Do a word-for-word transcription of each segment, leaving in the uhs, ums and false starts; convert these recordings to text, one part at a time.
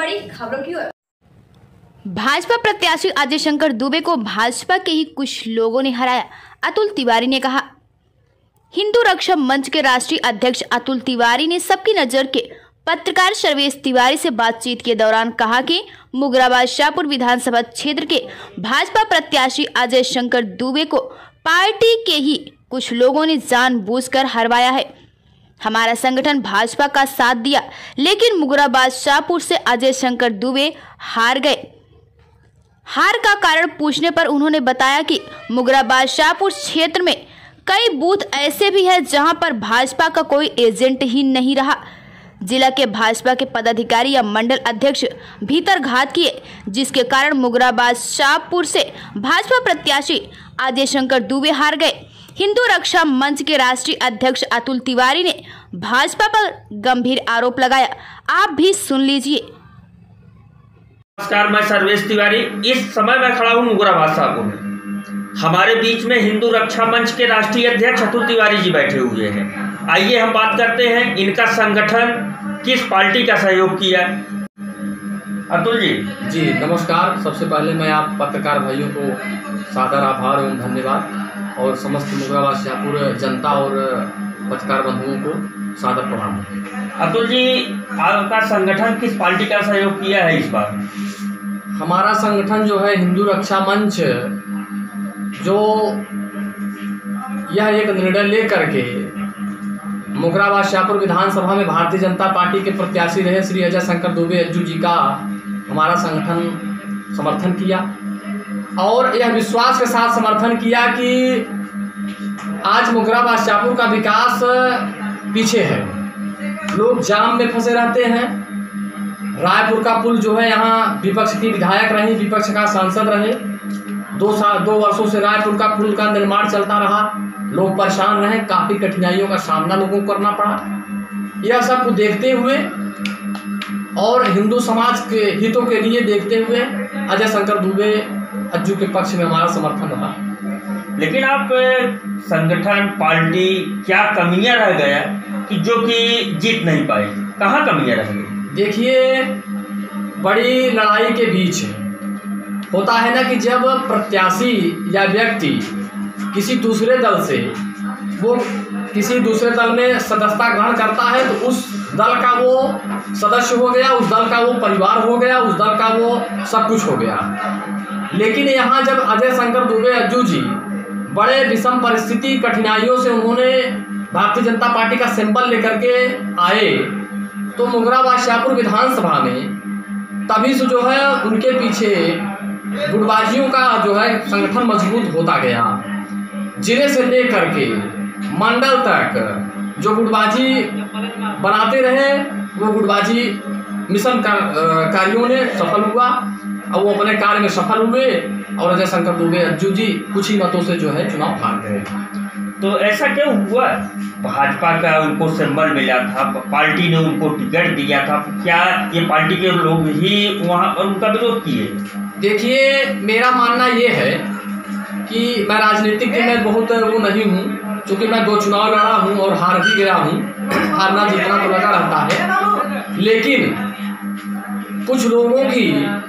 बड़ी खबरों की ओर। भाजपा प्रत्याशी अजय शंकर दुबे को भाजपा के ही कुछ लोगों ने हराया। अतुल तिवारी ने कहा। हिंदू रक्षा मंच के राष्ट्रीय अध्यक्ष अतुल तिवारी ने सबकी नजर के पत्रकार सर्वेश तिवारी से बातचीत के दौरान कहा कि मुगराबाद शाहपुर विधानसभा क्षेत्र के भाजपा प्रत्याशी अजय शंकर दुबे को पार्टी के ही कुछ लोगों ने जानबूझकर हरवाया है। हमारा संगठन भाजपा का साथ दिया, लेकिन मुगराबाद शाहपुर से अजय शंकर दुबे हार गए। हार का कारण पूछने पर उन्होंने बताया कि मुगराबाद शाहपुर क्षेत्र में कई बूथ ऐसे भी हैं जहां पर भाजपा का कोई एजेंट ही नहीं रहा। जिला के भाजपा के पदाधिकारी या मंडल अध्यक्ष भीतर घात किए, जिसके कारण मुगराबाद शाहपुर से भाजपा प्रत्याशी अजय शंकर दुबे हार गए। हिंदू रक्षा मंच के राष्ट्रीय अध्यक्ष अतुल तिवारी ने भाजपा पर गंभीर आरोप लगाया। आप भी सुन लीजिए। नमस्कार, मैं सर्वेश तिवारी। इस समय मैं खड़ा हूँ मुगराबाद शाहपुर में। हमारे बीच में हिंदू रक्षा मंच के राष्ट्रीय अध्यक्ष अतुल तिवारी जी बैठे हुए हैं। आइए हम बात करते हैं, इनका संगठन किस पार्टी का सहयोग किया। अतुल जी जी नमस्कार। सबसे पहले मैं आप पत्रकार भाइयों को सादर आभार एवं धन्यवाद और समस्त मुगराबाद शाहपुर जनता और पत्रकार बंधुओं को सादर प्रणाम। अतुल जी, आपका संगठन किस पार्टी का सहयोग किया है इस बार? हमारा संगठन जो है हिंदू रक्षा मंच, जो यह एक निर्णय ले करके मुगराबाद शाहपुर विधानसभा में भारतीय जनता पार्टी के प्रत्याशी रहे श्री अजय शंकर दुबे अज्जू जी का हमारा संगठन समर्थन किया और यह विश्वास के साथ समर्थन किया कि आज मुगराबाद शाहपुर का विकास पीछे है। लोग जाम में फंसे रहते हैं। रायपुर का पुल जो है, यहाँ विपक्ष की विधायक रही, विपक्ष का सांसद रहे। दो साल दो वर्षों से रायपुर का पुल का निर्माण चलता रहा। लोग परेशान रहे, काफ़ी कठिनाइयों का सामना लोगों को करना पड़ा। यह सब को देखते हुए और हिंदू समाज के हितों के लिए देखते हुए अजय शंकर दुबे अज्जू के पक्ष में हमारा समर्थन रहा। लेकिन आप संगठन पार्टी क्या कमियां रह गया कि जो कि जीत नहीं पाए? कहाँ कमियां रह गई? देखिए, बड़ी लड़ाई के बीच होता है ना कि जब प्रत्याशी या व्यक्ति किसी दूसरे दल से वो किसी दूसरे दल में सदस्यता ग्रहण करता है तो उस दल का वो सदस्य हो गया, उस दल का वो परिवार हो गया, उस दल का वो सब कुछ हो गया। लेकिन यहाँ जब अजय शंकर दुबे अज्जू जी बड़े विषम परिस्थिति कठिनाइयों से उन्होंने भारतीय जनता पार्टी का सिंबल लेकर के आए तो मुगराबाद शाहपुर विधानसभा में तभी से जो है उनके पीछे गुटबाजियों का जो है संगठन मजबूत होता गया। जिले से लेकर के मंडल तक जो गुटबाजी बनाते रहे वो गुटबाजी मिशन का, कार्यों ने सफल हुआ और वो अपने कार्य में सफल हुए और अजय शंकर दुबे अज्जू जी कुछ ही मतों से जो है चुनाव हार गए। तो ऐसा क्यों हुआ? भाजपा का उनको सिंबल मिला था, पार्टी ने उनको टिकट दिया था, क्या ये पार्टी के लोग ही वहाँ पर उनका विरोध किए? देखिए, मेरा मानना ये है कि मैं राजनीतिक में बहुत वो नहीं हूँ, क्योंकि मैं दो चुनाव लड़ा हूँ और हार भी गया हूँ। हारना जीतना तो लगा रहता है, लेकिन कुछ लोगों की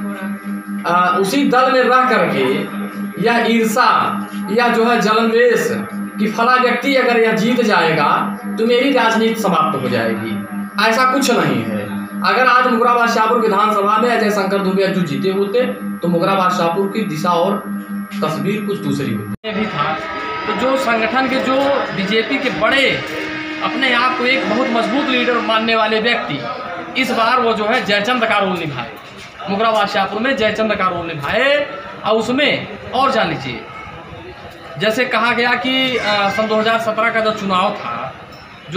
आ, उसी दल में रह करके या ईर्षा या जो है जलनवेश कि फला व्यक्ति अगर यह जीत जाएगा तो मेरी राजनीति समाप्त हो जाएगी, ऐसा कुछ नहीं है। अगर आज मुगराबाद शाहपुर विधानसभा में अजय शंकर दुबे अज्जू जीते होते तो मुगराबाद शाहपुर की दिशा और तस्वीर कुछ दूसरी होती भी था। तो जो संगठन के जो बीजेपी के बड़े अपने आप को एक बहुत मजबूत लीडर मानने वाले व्यक्ति इस बार वो जो है जयचंद का रोल निभाए, मुगराबाद शाहपुर में जयचंद का रोल निभाए। और उसमें और जान लीजिए, जैसे कहा गया कि सन दो हज़ार सत्रह का जो चुनाव था, जो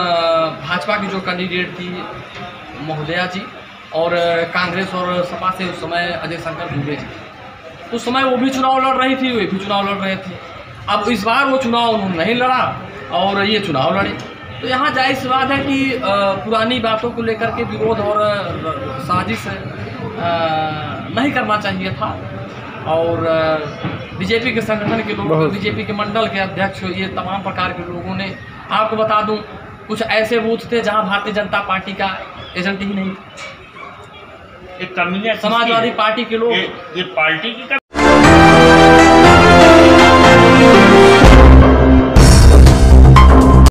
भाजपा की जो कैंडिडेट थी महोदया जी और कांग्रेस और सपा से उस समय अजय शंकर दुबे जी, उस समय वो भी चुनाव लड़ रही थी, वे भी चुनाव लड़ रहे थे। अब इस बार वो चुनाव उन्होंने नहीं लड़ा और ये चुनाव लड़े, तो यहाँ जाहिर सी बात है कि पुरानी बातों को लेकर के विरोध और साजिश नहीं करना चाहिए था। और बीजेपी के संगठन के लोग, बीजेपी के मंडल के अध्यक्ष, ये तमाम प्रकार के लोगों ने, आपको बता दूं, कुछ ऐसे बूथ थे जहां भारतीय जनता पार्टी का एजेंट ही नहीं। एक कमियां समाजवादी पार्टी के लोग ये, ये पार्टी की